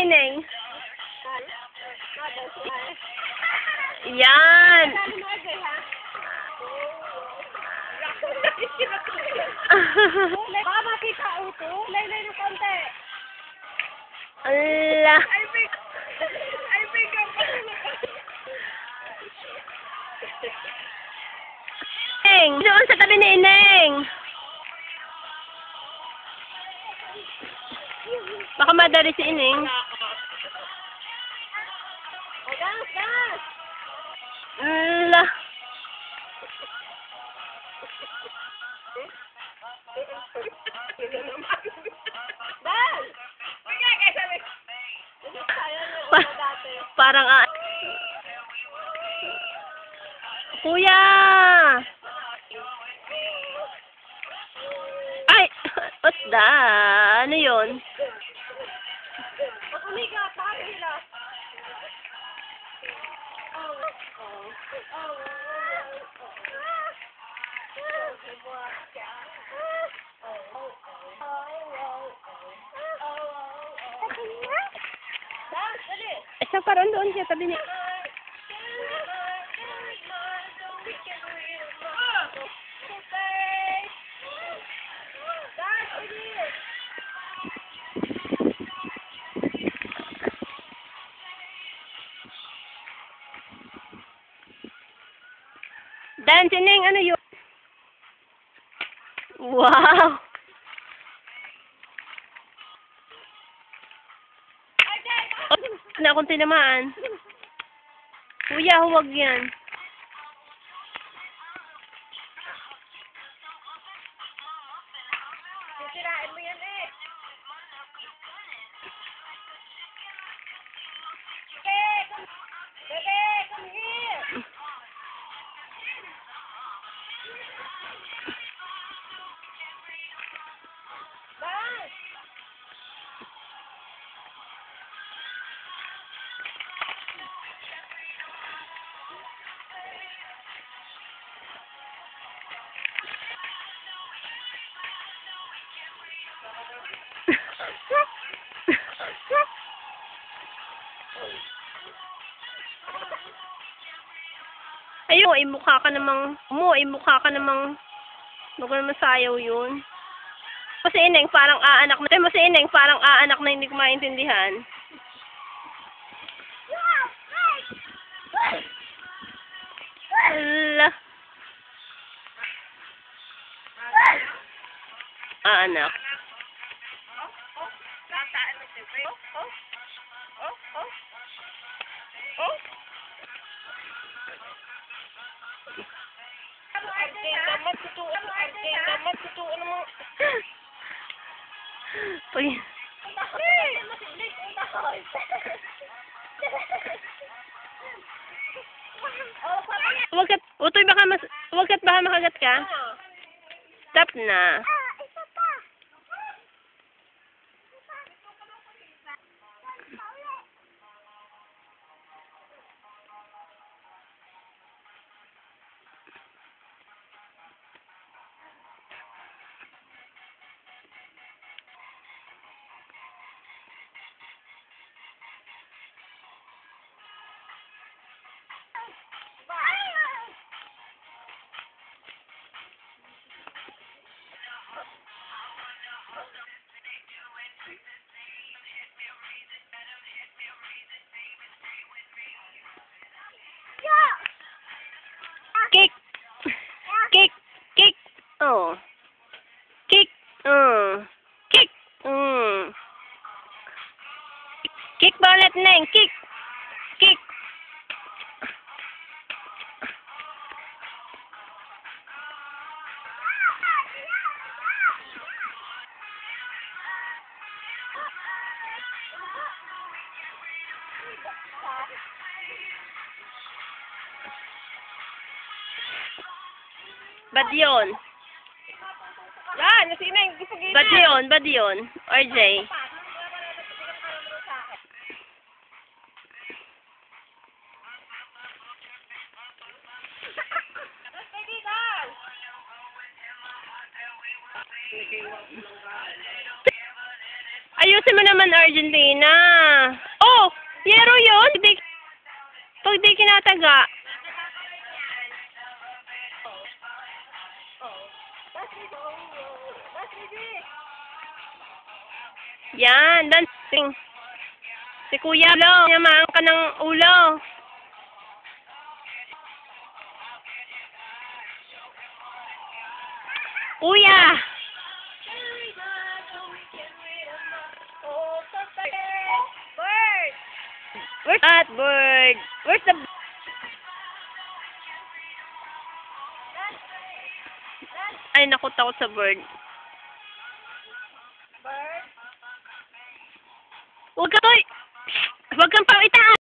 Ineng. Yan. Baka makita uto. Laylay ng konti. Ala. Ay, bigyan pa. Ineng. Doon sa tabi ni Ineng. Baka madali si Ineng. Gas! Ala. Bal! Parang Kuya! Ay! What's that? Ano yun? Umiga, paano sila? Siya parang doon siya tabi ni... Dan, Sineng, ano yun? Wow! Na akong tinamaan. Kuya, huwag yan. Sisirain mo yan eh. Bebe, come here. Bang! Ayun, imukha ka namang, wag mo naman sayaw yun. Kasi Ineng, parang aanak na hindi ko maintindihan. Ala. Aanak. Uy. Baka makagat ka. Stop na. Kick. Kick. Kick. Oh. Kick. Kick. Kick ba ulit, Neng? Kick. Kick. Bad yun. Yan, yung sinay, gusto gina. Bad yun. RJ. Ayusin mo naman, Argentina. Oh! Yero yun! Pag di kinataga. Yan, dancing. Si Kuya Lo, yamaan ka ng ulo. Kuya! Bird! Where's that bird? Where's the... Ay, naku, takot sa bird. Bird? Huwag kang pang itaas!